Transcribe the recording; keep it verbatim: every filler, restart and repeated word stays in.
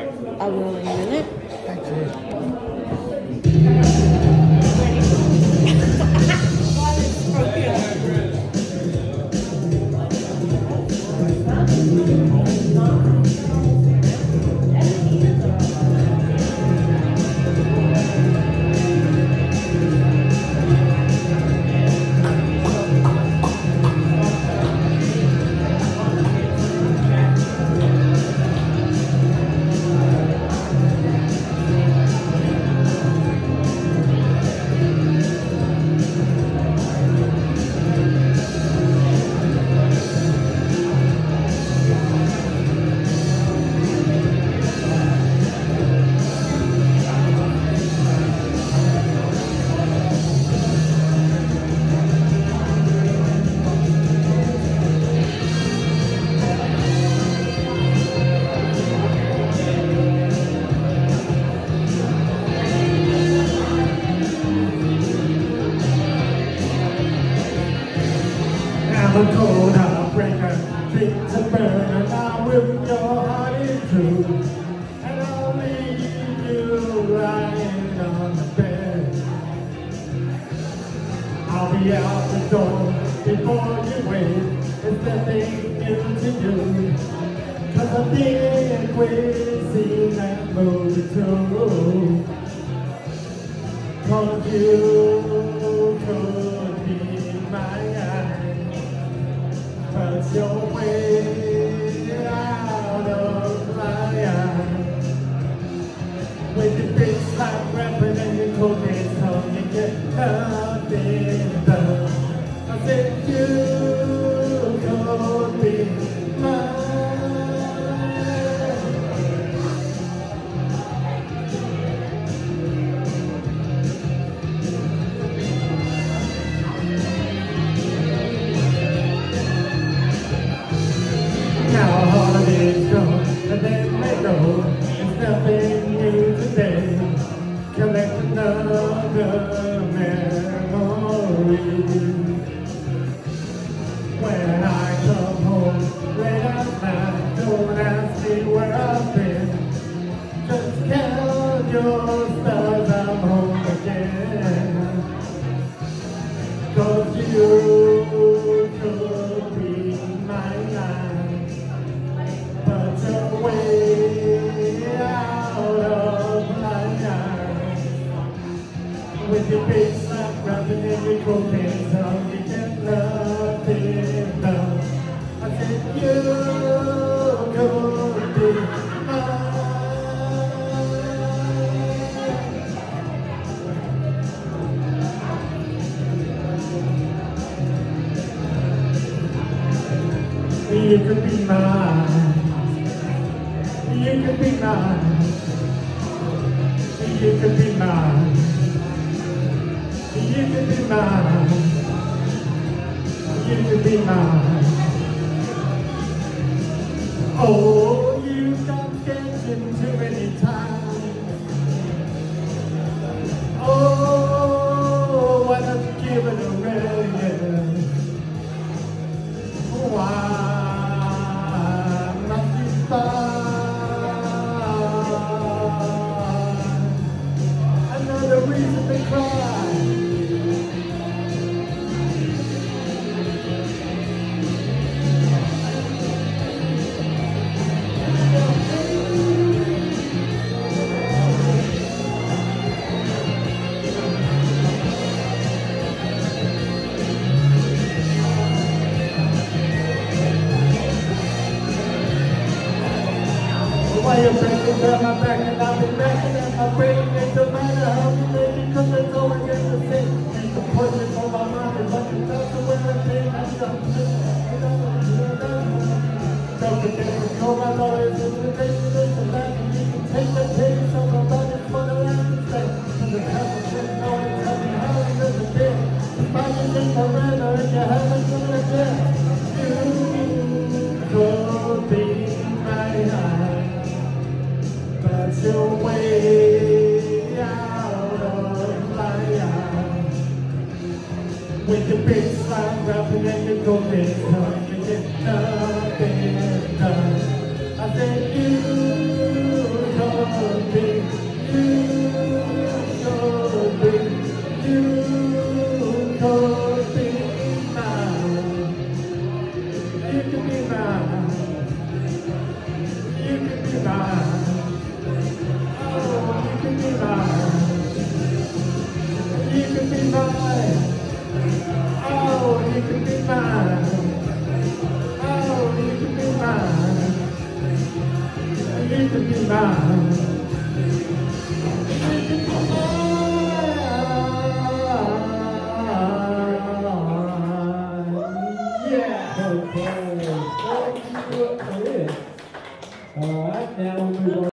I will in a minute. Thank you. I'm a cold heartbreaker, fit to burn, and I will your heart is true. And I'll leave you lying on the bed. I'll be out the door before you wait. It's nothing new to you, 'cause I think we've seen that movie too. 'Cause you could be my eye, but your way out of my eyes. With your big slap rapping and your cocaine tongue, you get nothing done. I said you could be mine. Now holidays come and then they go. It's nothing new today. Collect another memory. When I come home late at night, don't ask me where I've been. Just count your stars, I'm home again. 'Cause you could be my life, but you're way out of my eyes. With your big slap rapping in your cocaine tongue, you get nothing done. I said you could be mine. You could be mine. You could be mine. You could be mine. You could be mine. You could be mine. Oh, you've got dancing too many times. Oh, why don't you give it a million? Why? Another reason to cry. Why you're breaking down my back and I'll be backing at my brain. It don't matter how you make it, 'cause it's always just the same. You can put it on my mind, it's like it's not the way I think. I don't Don't forget to call my lawyers in the nation of the land. You can take the case on my body for the land to say. And the couple shouldn't know it's coming how it doesn't fit. If I can get my radar and you haven't done it yet, you could be my eye, but you're way out of my eyes. With your big slime rapping and your cocaine tongue, you get nothing done. I said you could be, you could be, you could be mine. You could be mine. You could be mine. Oh, you could be mine. You could be mine. Oh, you could be mine. Oh, you could be mine. You could be mine.